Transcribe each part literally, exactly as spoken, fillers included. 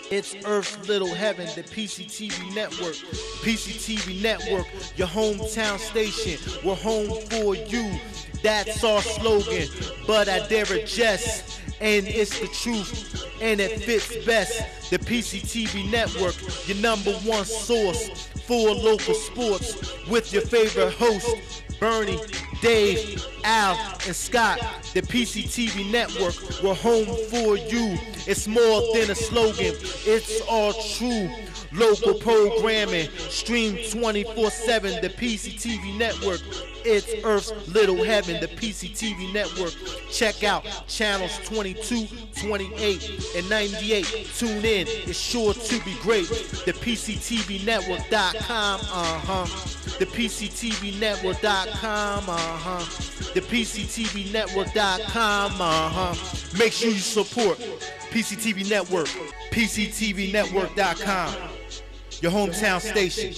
It's Earth's Little Heaven, the P C T V Network. P C T V Network, your hometown station. We're home for you. That's our slogan. But I dare adjust, and it's the truth, and it fits best. The P C T V Network, your number one source for local sports, with your favorite hosts, Bernie, Dave, Al, and Scott. The P C T V Network, we're home for you. It's more than a slogan, it's all true. Local programming, stream twenty-four seven, the P C T V Network. It's Earth's Little Heaven, the P C T V Network. Check out channels twenty-two, twenty-eight, and ninety-eight. Tune in, it's sure to be great. The P C T V Network dot com, uh-huh. The P C T V Network dot com, uh-huh. The P C T V Network dot com, uh-huh. Make sure you support P C T V Network, P C T V Network dot com, your hometown station.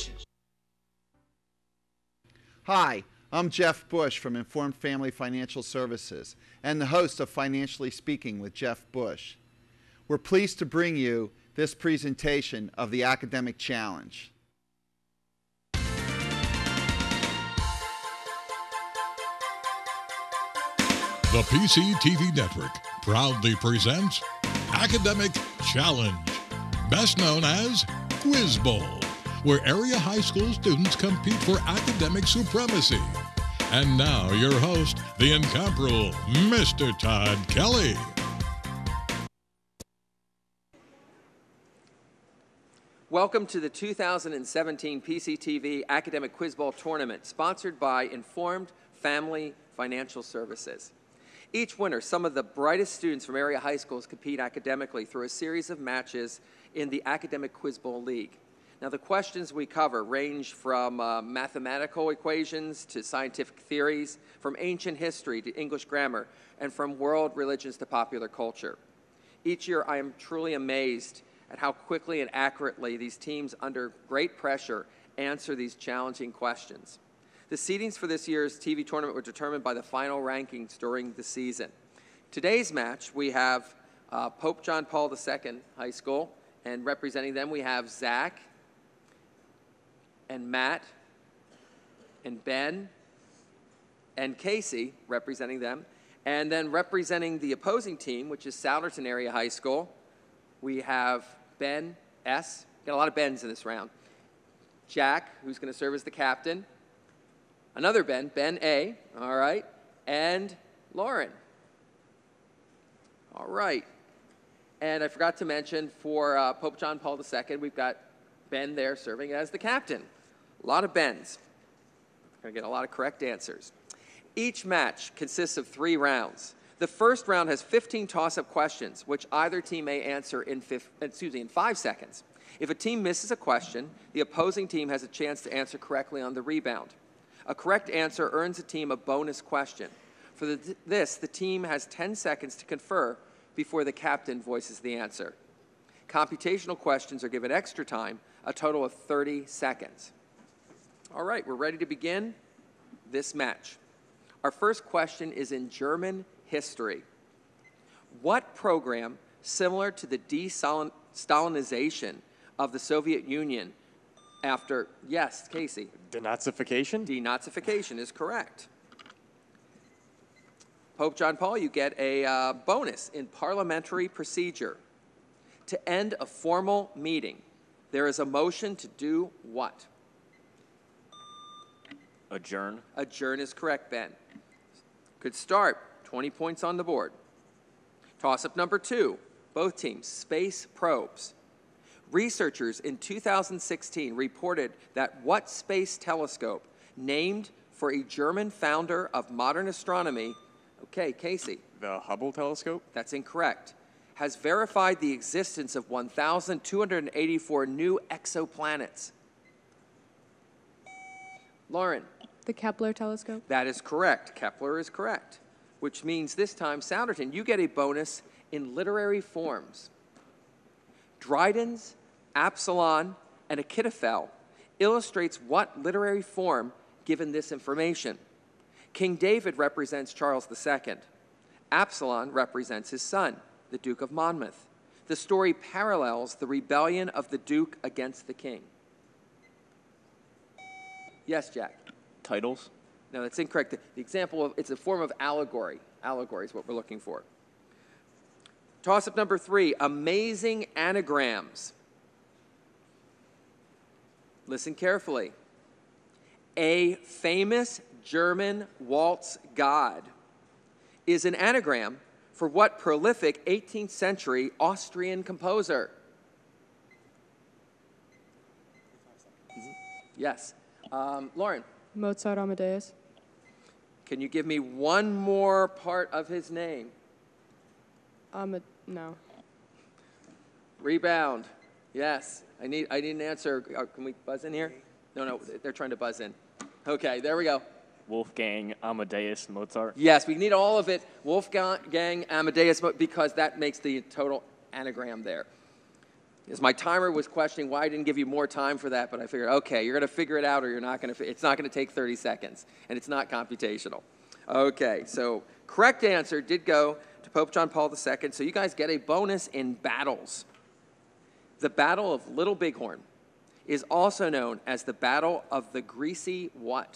Hi, I'm Jeff Bush from Informed Family Financial Services and the host of Financially Speaking with Jeff Bush. We're pleased to bring you this presentation of the Academic Challenge. The P C T V Network proudly presents Academic Challenge, best known as Quiz Bowl, where area high school students compete for academic supremacy. And now your host, the incomparable Mister Todd Kelly. Welcome to the two thousand seventeen P C T V Academic Quiz Bowl Tournament, sponsored by Informed Family Financial Services. Each winter, some of the brightest students from area high schools compete academically through a series of matches in the Academic Quiz Bowl League. Now, the questions we cover range from uh, mathematical equations to scientific theories, from ancient history to English grammar, and from world religions to popular culture. Each year, I am truly amazed at how quickly and accurately these teams, under great pressure, answer these challenging questions. The seedings for this year's T V tournament were determined by the final rankings during the season. Today's match, we have uh, Pope John Paul the Second High School, and representing them we have Zach and Matt and Ben and Casey representing them. And then representing the opposing team, which is Souderton Area High School, we have Ben S. Got a lot of Bens in this round. Jack, who's going to serve as the captain. Another Ben, Ben A, all right, and Lauren. All right. And I forgot to mention, for uh, Pope John Paul the Second, we've got Ben there serving as the captain. A lot of Bens. Going to get a lot of correct answers. Each match consists of three rounds. The first round has fifteen toss-up questions, which either team may answer in, fif excuse me, in five seconds. If a team misses a question, the opposing team has a chance to answer correctly on the rebound. A correct answer earns a team a bonus question. For the, this, the team has ten seconds to confer before the captain voices the answer. Computational questions are given extra time, a total of thirty seconds. All right, we're ready to begin this match. Our first question is in German history. What program, similar to the de-Stalinization of the Soviet Union after, yes, Casey? Denazification? Denazification is correct. Pope John Paul, you get a uh, bonus in parliamentary procedure. To end a formal meeting, there is a motion to do what? Adjourn. Adjourn is correct, Ben. Good start. twenty points on the board. Toss-up number two. Both teams, space probes. Researchers in two thousand sixteen reported that what space telescope, named for a German founder of modern astronomy, okay, Casey. The Hubble telescope? That's incorrect. Has verified the existence of one thousand two hundred eighty-four new exoplanets. Lauren. The Kepler telescope? That is correct. Kepler is correct. Which means this time, Souderton, you get a bonus in literary forms. Dryden's Absalon and Achitophel illustrates what literary form given this information? King David represents Charles the Second. Absalon represents his son, the Duke of Monmouth. The story parallels the rebellion of the Duke against the king. Yes, Jack? Titles? No, that's incorrect. The, the example of, it's a form of allegory. Allegory is what we're looking for. Toss-up number three, amazing anagrams. Listen carefully. A famous German waltz god is an anagram for what prolific eighteenth century Austrian composer? Yes. Um, Lauren, Mozart Amadeus. can you give me one more part of his name? Um, no. Rebound. Yes. I need, I need an answer. Uh, Can we buzz in here? No, no, they're trying to buzz in. Okay, there we go. Wolfgang Amadeus Mozart. Yes, we need all of it. Wolfgang Amadeus, Mo- because that makes the total anagram there. As my timer was questioning why I didn't give you more time for that, but I figured, okay, you're going to figure it out or you're not going to, it's not going to take thirty seconds, and it's not computational. Okay, so correct answer did go to Pope John Paul the Second, so you guys get a bonus in battles. The Battle of Little Bighorn is also known as the Battle of the Greasy what?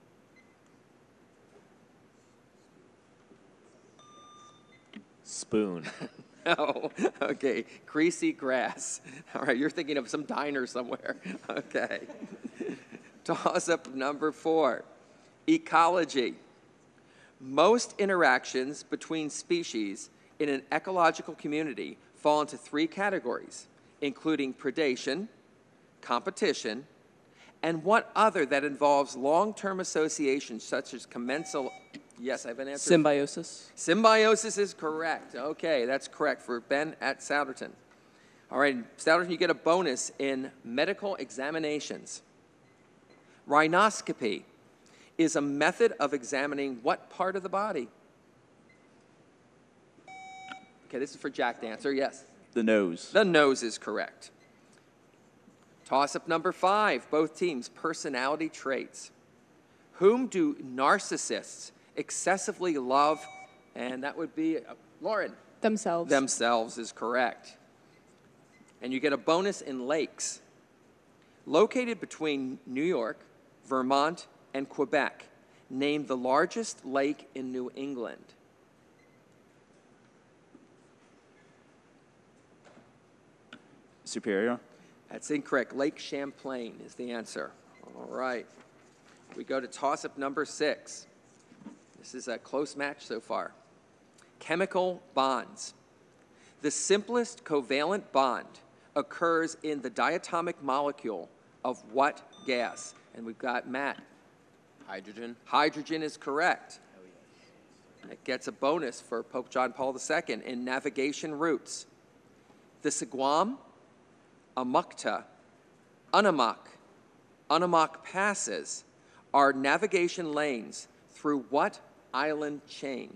Spoon. No. Okay. Greasy grass. All right. You're thinking of some diner somewhere. Okay. Toss up number four. Ecology. Most interactions between species in an ecological community fall into three categories, including predation, competition, and what other that involves long-term associations such as commensal. Yes, I have an answer. Symbiosis. Symbiosis is correct. Okay, that's correct for Ben at Souderton. All right, Souderton, you get a bonus in medical examinations. Rhinoscopy is a method of examining what part of the body? Okay, this is for Jack to answer. Yes. The nose. The nose is correct. Toss-up number five, both teams, personality traits. Whom do narcissists excessively love? And that would be, uh, Lauren. Themselves. Themselves is correct. And you get a bonus in lakes. Located between New York, Vermont, and Quebec, name the largest lake in New England. Superior. That's incorrect. Lake Champlain is the answer. All right. We go to toss-up number six. This is a close match so far. Chemical bonds. The simplest covalent bond occurs in the diatomic molecule of what gas? And we've got Matt. Hydrogen. Hydrogen is correct. It gets a bonus for Pope John Paul the Second in navigation routes. The Seguam, Amukta, Unamak, Unamak passes are navigation lanes through what island chain?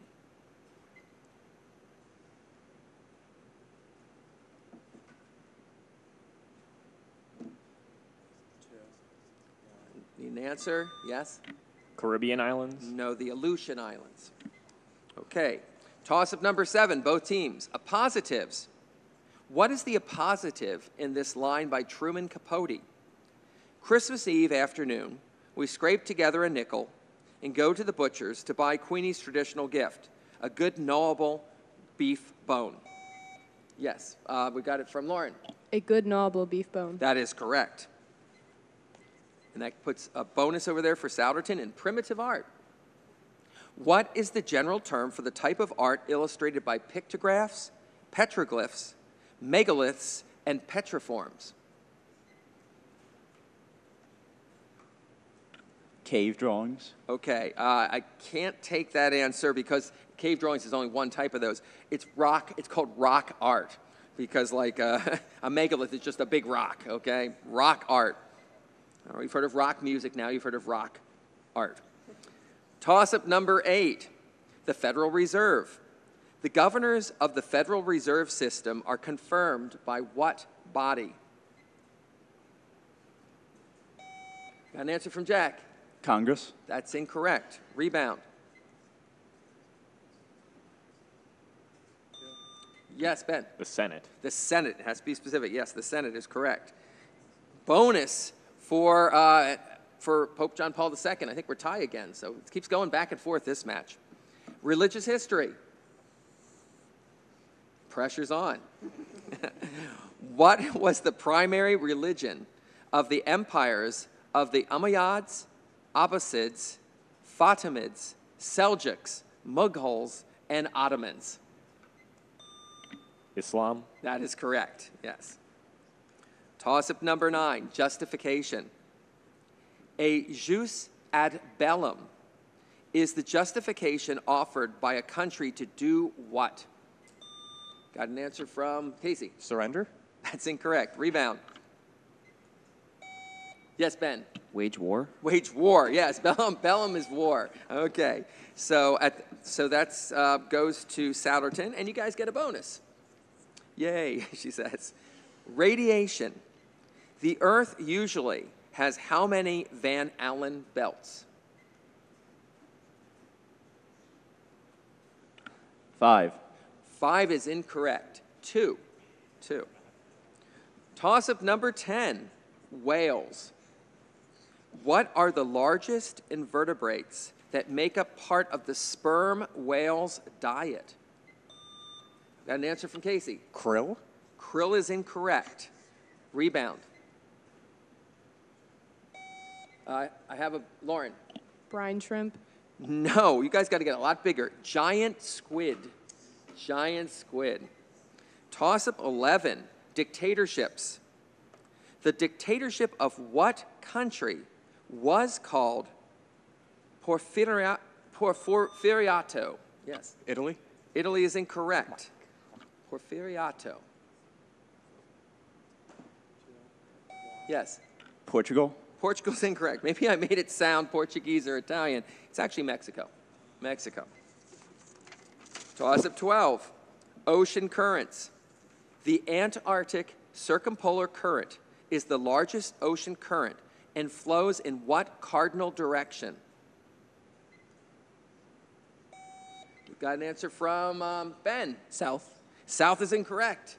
Need an answer? Yes? Caribbean islands. No, the Aleutian Islands. Okay. Toss-up number seven, both teams. Appositives. What is the appositive in this line by Truman Capote? Christmas Eve afternoon, we scrape together a nickel and go to the butcher's to buy Queenie's traditional gift, a good knowable beef bone. Yes, uh, we got it from Lauren. A good knowable beef bone. That is correct. And that puts a bonus over there for Souderton in primitive art. What is the general term for the type of art illustrated by pictographs, petroglyphs, megaliths, and petriforms? Cave drawings. Okay, uh, I can't take that answer because cave drawings is only one type of those. It's rock, it's called rock art because like uh, a megalith is just a big rock, okay? Rock art. All right, you've heard of rock music, now you've heard of rock art. Toss-up number eight, the Federal Reserve. The governors of the Federal Reserve System are confirmed by what body? Got an answer from Jack. Congress. That's incorrect. Rebound. Yes, Ben. The Senate. The Senate. It has to be specific. Yes, the Senate is correct. Bonus for, uh, for Pope John Paul the Second. I think we're tied again, so it keeps going back and forth this match. Religious history. Pressure's on. What was the primary religion of the empires of the Umayyads, Abbasids, Fatimids, Seljuks, Mughals, and Ottomans? Islam. That is correct, yes. Toss-up number nine, justification. A jus ad bellum is the justification offered by a country to do what? Got an answer from Casey. Surrender. That's incorrect. Rebound. Yes, Ben. Wage war. Wage war. Yes, bellum. Bellum is war. Okay. So at so that's uh, goes to Souderton, and you guys get a bonus. Yay, she says. Radiation. The Earth usually has how many Van Allen belts? Five. Five is incorrect. Two. Two. Toss-up number ten, whales. What are the largest invertebrates that make up part of the sperm whale's diet? Got an answer from Casey. Krill. Krill is incorrect. Rebound. Uh, I have a, Lauren. Brine shrimp. No, you guys got to get a lot bigger. Giant squid. Giant squid. Toss-up eleven, dictatorships. The dictatorship of what country was called Porfiria, Porfiriato? Yes. Italy. Italy is incorrect. Porfiriato. Yes. Portugal. Portugal's incorrect. Maybe I made it sound Portuguese or Italian. It's actually Mexico. Mexico. Toss-up twelve, ocean currents. The Antarctic Circumpolar Current is the largest ocean current and flows in what cardinal direction? We've got an answer from um, Ben. South. South is incorrect.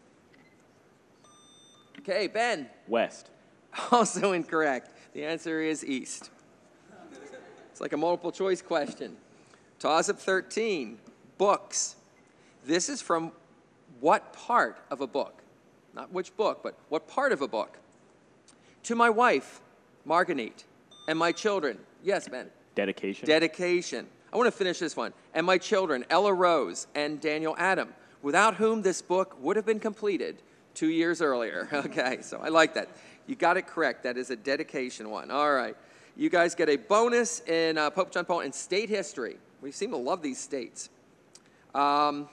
Okay, Ben. West. Also incorrect. The answer is east. It's like a multiple choice question. Toss-up thirteen, books. This is from what part of a book? Not which book, but what part of a book? To my wife, Marguerite, and my children. Yes, Ben. Dedication. Dedication. I want to finish this one. And my children, Ella Rose and Daniel Adam, without whom this book would have been completed two years earlier. Okay, so I like that. You got it correct. That is a dedication one. All right. You guys get a bonus in uh, Pope John Paul and state history. We seem to love these states. Um,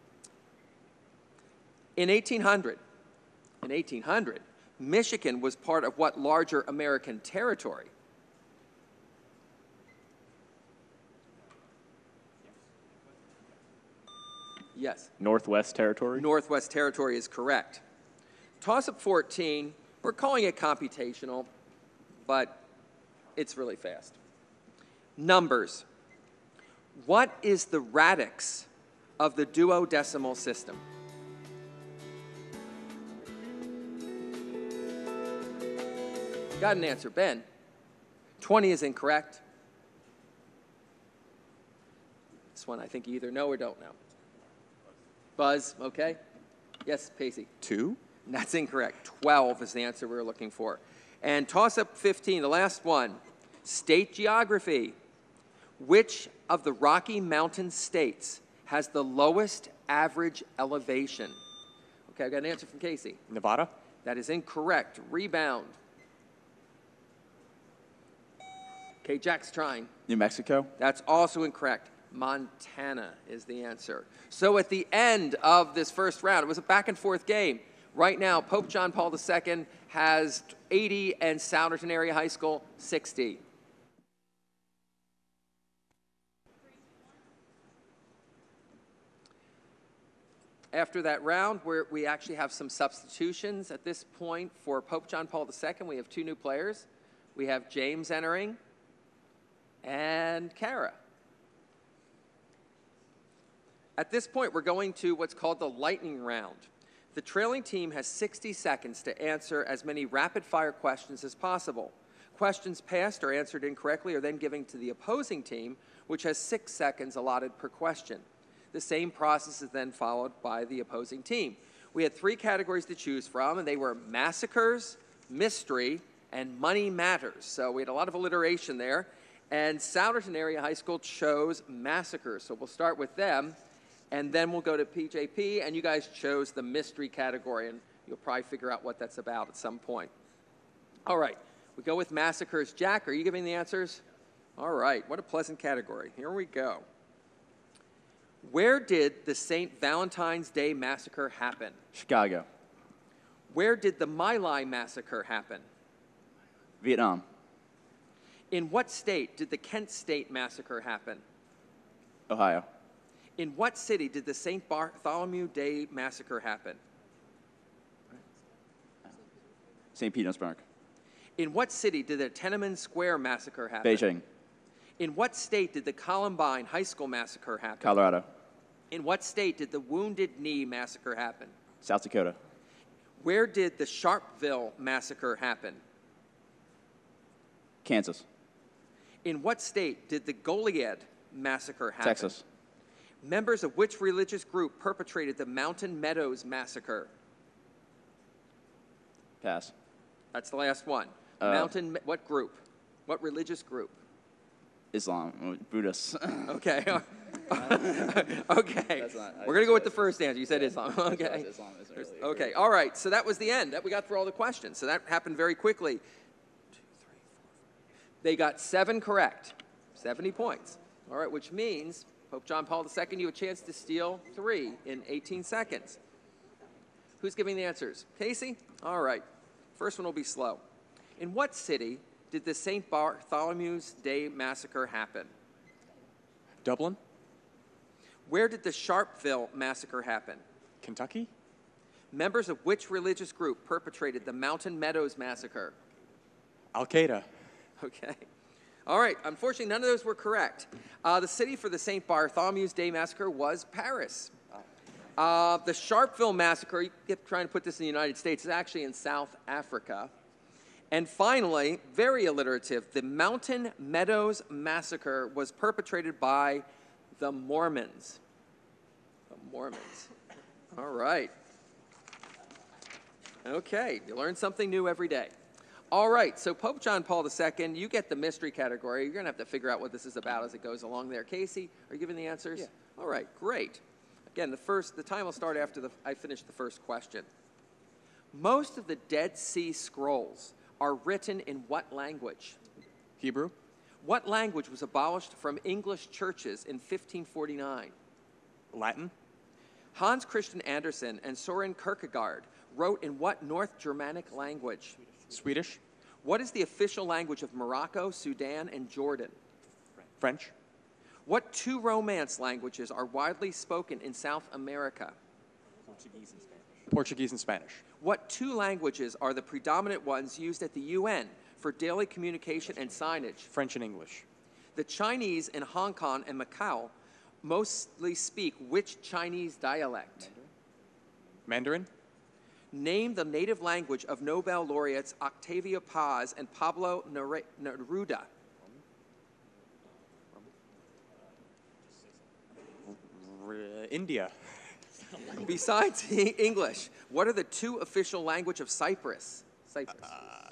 in eighteen hundred, in eighteen hundred, Michigan was part of what larger American territory? Yes. Northwest Territory. Northwest Territory is correct. Toss-up fourteen, we're calling it computational, but it's really fast. Numbers. What is the radix of the duodecimal system? Got an answer, Ben. twenty is incorrect. This one I think you either know or don't know. Buzz, okay? Yes, Pacey. Two. That's incorrect. twelve is the answer we were looking for. And toss-up fifteen, the last one. State geography. Which of the Rocky Mountain states has the lowest average elevation? Okay, I've got an answer from Casey. Nevada. That is incorrect. Rebound. Okay, Jack's trying. New Mexico. That's also incorrect. Montana is the answer. So at the end of this first round, it was a back and forth game. Right now, Pope John Paul the Second has eighty and Souderton Area High School sixty. After that round, we're, we actually have some substitutions at this point for Pope John Paul the Second. We have two new players. We have James entering and Kara. At this point, we're going to what's called the lightning round. The trailing team has sixty seconds to answer as many rapid-fire questions as possible. Questions passed or answered incorrectly are then given to the opposing team, which has six seconds allotted per question. The same process is then followed by the opposing team. We had three categories to choose from, and they were massacres, mystery, and money matters. So we had a lot of alliteration there. And Souderton Area High School chose massacres. So we'll start with them, and then we'll go to P J P, and you guys chose the mystery category, and you'll probably figure out what that's about at some point. All right, we go with massacres. Jack, are you giving the answers? All right, what a pleasant category. Here we go. Where did the Saint Valentine's Day Massacre happen? Chicago. Where did the My Lai Massacre happen? Vietnam. In what state did the Kent State Massacre happen? Ohio. In what city did the Saint Bartholomew Day Massacre happen? Saint Petersburg. In what city did the Tiananmen Square Massacre happen? Beijing. In what state did the Columbine High School Massacre happen? Colorado. In what state did the Wounded Knee Massacre happen? South Dakota. Where did the Sharpeville Massacre happen? Kansas. In what state did the Goliad Massacre happen? Texas. Members of which religious group perpetrated the Mountain Meadows Massacre? Pass. That's the last one. Uh, Mountain, what group? What religious group? Islam. Buddhists. Okay. Okay. not- We're going to go with the first answer. You said Islam. Okay. Islam isn't really Okay. All right. So that was the end. That we got through all the questions. So that happened very quickly. They got seven correct. seventy points. All right, which means Pope John Paul the Second, you have a chance to steal three in eighteen seconds. Who's giving the answers? Casey? All right. First one will be slow. In what city did the Saint Bartholomew's Day Massacre happen? Dublin. Where did the Sharpeville Massacre happen? Kentucky. Members of which religious group perpetrated the Mountain Meadows Massacre? Al Qaeda. Okay. All right. Unfortunately, none of those were correct. Uh, the city for the Saint Bartholomew's Day Massacre was Paris. Uh, the Sharpeville Massacre, you keep trying to put this in the United States, is actually in South Africa. And finally, very alliterative, the Mountain Meadows Massacre was perpetrated by the Mormons. The Mormons. All right. Okay, you learn something new every day. All right, so Pope John Paul the Second, you get the mystery category. You're going to have to figure out what this is about as it goes along there. Casey, are you giving the answers? Yeah. All right, great. Again, the first, the time will start after the, I finish the first question. Most of the Dead Sea Scrolls are written in what language? Hebrew. What language was abolished from English churches in fifteen forty-nine? Latin. Hans Christian Andersen and Soren Kierkegaard wrote in what North Germanic language? Swedish. What is the official language of Morocco, Sudan, and Jordan? French. What two Romance languages are widely spoken in South America? Portuguese and Spanish. Portuguese and Spanish. What two languages are the predominant ones used at the U N for daily communication and signage? French and English. The Chinese in Hong Kong and Macau mostly speak which Chinese dialect? Mandarin. Name the native language of Nobel laureates Octavio Paz and Pablo Neruda. R- India. Besides English, what are the two official language of Cyprus? Cyprus.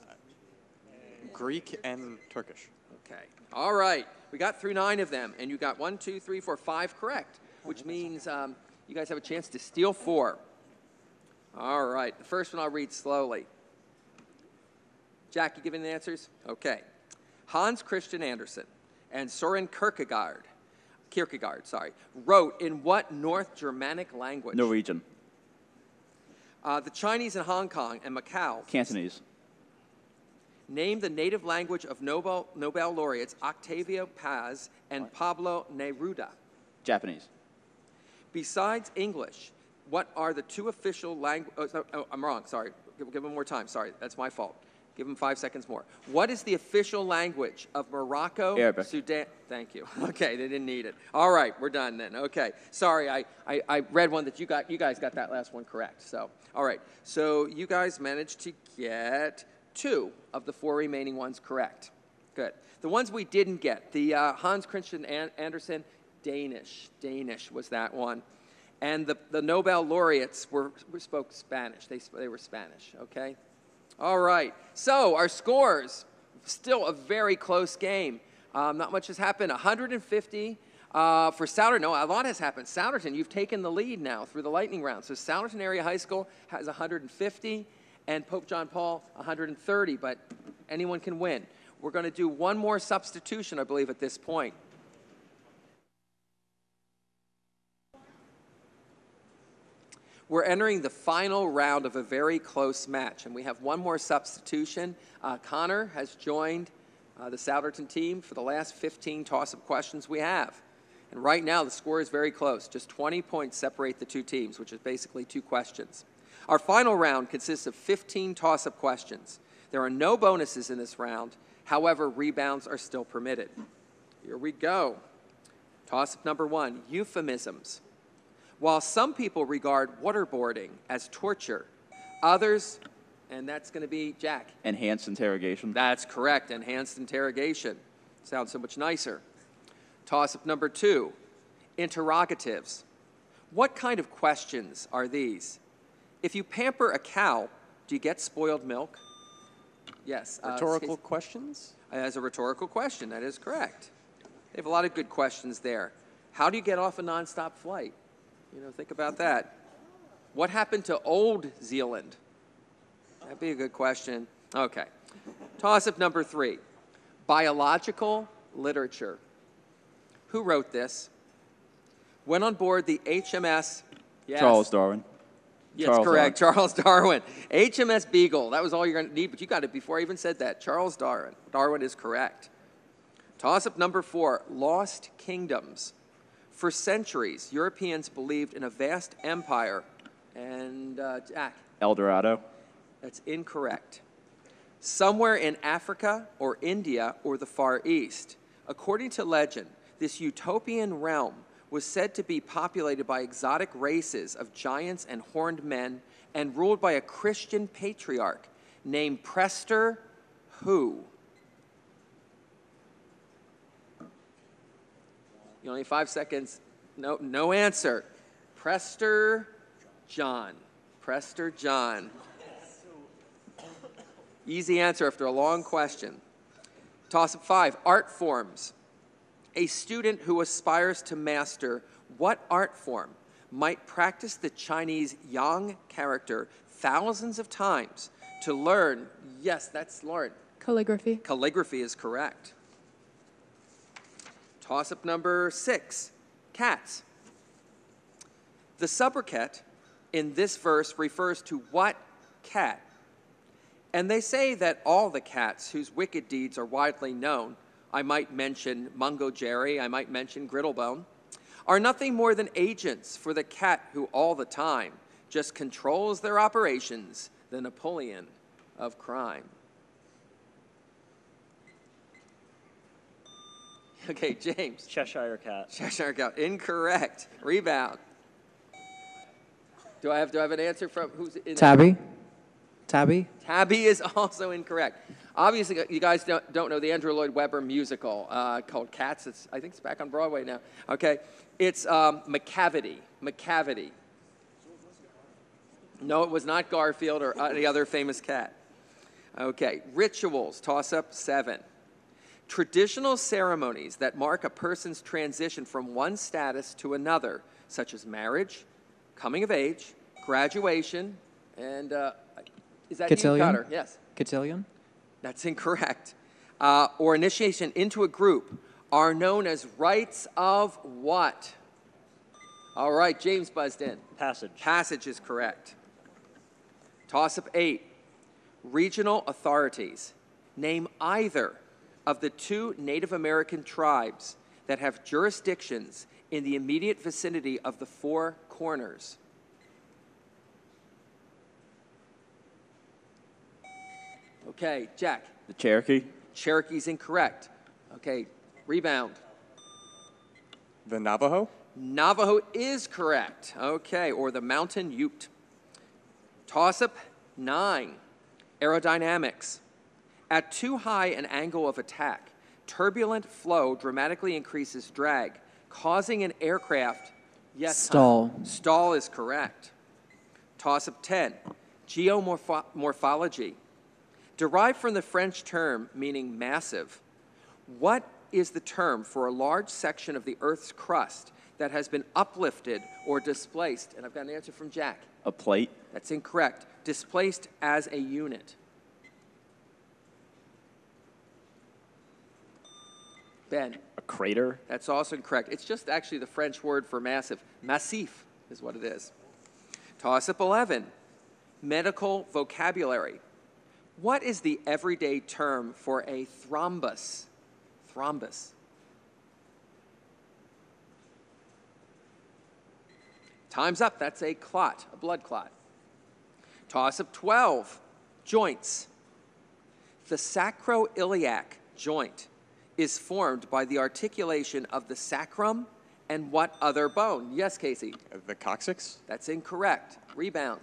Greek and Turkish. Okay. All right. We got through nine of them, and you got one, two, three, four, five correct, which means um, you guys have a chance to steal four. All right. The first one I'll read slowly. Jack, you giving the answers? Okay. Hans Christian Andersen and Soren Kierkegaard, Kierkegaard, sorry, wrote in what North Germanic language? Norwegian. Uh, the Chinese in Hong Kong and Macau. Cantonese. Name the native language of Nobel, Nobel laureates Octavio Paz and Pablo Neruda. Japanese. Besides English, what are the two official languages? Oh, oh, I'm wrong, sorry. Give, give one more time, sorry. That's my fault. Give them five seconds more. What is the official language of Morocco, Arabic. Sudan? Thank you. Okay, they didn't need it. All right, we're done then. Okay, sorry, I, I, I read one that you got. You guys got that last one correct. So, all right. So you guys managed to get two of the four remaining ones correct. Good. The ones we didn't get, the uh, Hans Christian An- Andersen, Danish. Danish was that one. And the, the Nobel laureates were, were spoke Spanish. They, they were Spanish, okay? All right. So our scores, still a very close game. Um, not much has happened. one hundred fifty uh, for Souderton. No, a lot has happened. Souderton, you've taken the lead now through the lightning round. So Souderton Area High School has one hundred fifty, and Pope John Paul one hundred thirty, but anyone can win. We're going to do one more substitution, I believe, at this point. We're entering the final round of a very close match, and we have one more substitution. Uh, Connor has joined uh, the Souderton team for the last fifteen toss-up questions we have. And right now, the score is very close. Just twenty points separate the two teams, which is basically two questions. Our final round consists of fifteen toss-up questions. There are no bonuses in this round. However, rebounds are still permitted. Here we go. Toss-up number one, euphemisms. While some people regard waterboarding as torture, others, and that's going to be Jack. Enhanced interrogation. That's correct, enhanced interrogation. Sounds so much nicer. Toss-up number two, interrogatives. What kind of questions are these? If you pamper a cow, do you get spoiled milk? Yes. uh, Rhetorical questions? As a rhetorical question, that is correct. They have a lot of good questions there. How do you get off a nonstop flight? You know, think about that. What happened to Old Zealand? That'd be a good question. Okay. Toss-up number three, biological literature. Who wrote this? Went on board the H M S. Yes. Charles Darwin. Yes, Charles correct. Darwin. Charles Darwin. H M S Beagle. That was all you're going to need, but you got it before I even said that. Charles Darwin. Darwin is correct. Toss-up number four, lost kingdoms. For centuries, Europeans believed in a vast empire. And, uh, Jack? El Dorado. That's incorrect. Somewhere in Africa or India or the Far East. According to legend, this utopian realm was said to be populated by exotic races of giants and horned men and ruled by a Christian patriarch named Prester who? You only have five seconds. No, no answer. Prester John. Prester John. Easy answer after a long question. Toss-up five, art forms. A student who aspires to master what art form might practice the Chinese Yang character thousands of times to learn, yes, that's Lauren. Calligraphy. Calligraphy is correct. Toss-up number six, cats. The sobriquet in this verse refers to what cat? And they say that all the cats whose wicked deeds are widely known, I might mention Mungo Jerry, I might mention Griddlebone, are nothing more than agents for the cat who all the time just controls their operations, the Napoleon of crime. Okay, James. Cheshire Cat. Cheshire Cat, incorrect. Rebound. Do I have, do I have an answer from who's in Tabby. Tabby. Tabby is also incorrect. Obviously, you guys don't, don't know the Andrew Lloyd Webber musical uh, called Cats. It's, I think it's back on Broadway now. Okay, it's um, McCavity. McCavity. No, it was not Garfield or any other famous cat. Okay, rituals. Toss up seven. Traditional ceremonies that mark a person's transition from one status to another, such as marriage, coming of age, graduation, and uh, is that Cotillion? you, Cutter? Yes. Cotillion. That's incorrect. Uh, or initiation into a group are known as rites of what? All right, James buzzed in. Passage. Passage is correct. Toss-up eight. Regional authorities. Name either of the two Native American tribes that have jurisdictions in the immediate vicinity of the Four Corners. Okay, Jack. The Cherokee. Cherokee's incorrect. Okay, rebound. The Navajo. Navajo is correct. Okay, or the Mountain Ute. Toss-up nine. Aerodynamics. At too high an angle of attack, turbulent flow dramatically increases drag, causing an aircraft, yes, Stall. huh? Stall is correct. Toss-up ten. Geomorphology. Derived from the French term meaning massive, what is the term for a large section of the Earth's crust that has been uplifted or displaced? And I've got an answer from Jack. A plate. That's incorrect. Displaced as a unit. Ben. A crater. That's also incorrect. It's just actually the French word for massive. Massif is what it is. Toss-up eleven. Medical vocabulary. What is the everyday term for a thrombus? Thrombus. Time's up. That's a clot, a blood clot. Toss-up twelve. Joints. The sacroiliac joint is formed by the articulation of the sacrum and what other bone? Yes, Casey. The coccyx. That's incorrect. Rebound.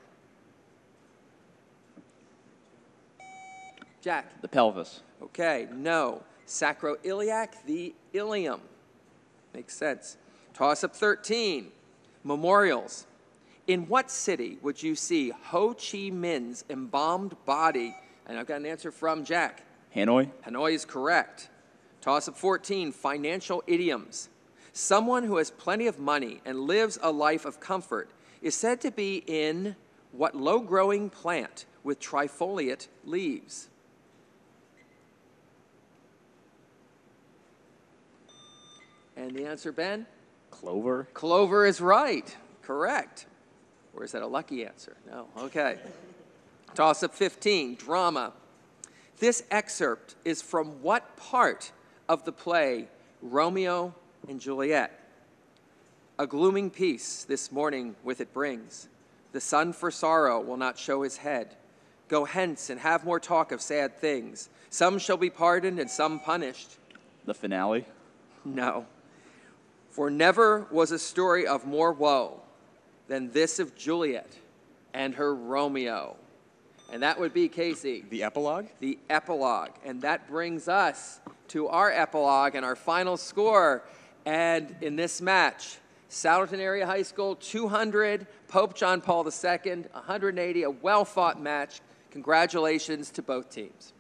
Jack. The pelvis. Okay, no. Sacroiliac, the ilium. Makes sense. Toss-up thirteen. Memorials. In what city would you see Ho Chi Minh's embalmed body? And I've got an answer from Jack. Hanoi. Hanoi is correct. Toss-up fourteen. Financial idioms. Someone who has plenty of money and lives a life of comfort is said to be in what low-growing plant with trifoliate leaves? And the answer, Ben? Clover. Clover is right. Correct. Or is that a lucky answer? No. Okay. Toss-up fifteen, drama. This excerpt is from what part of the play Romeo and Juliet? A glooming peace this morning with it brings. The sun for sorrow will not show his head. Go hence and have more talk of sad things. Some shall be pardoned and some punished. The finale. No. For never was a story of more woe than this of Juliet and her Romeo. And that would be, Casey. The epilogue? The epilogue. And that brings us to our epilogue and our final score. And in this match, Souderton Area High School, two hundred, Pope John Paul the Second, one hundred eighty, a well-fought match. Congratulations to both teams.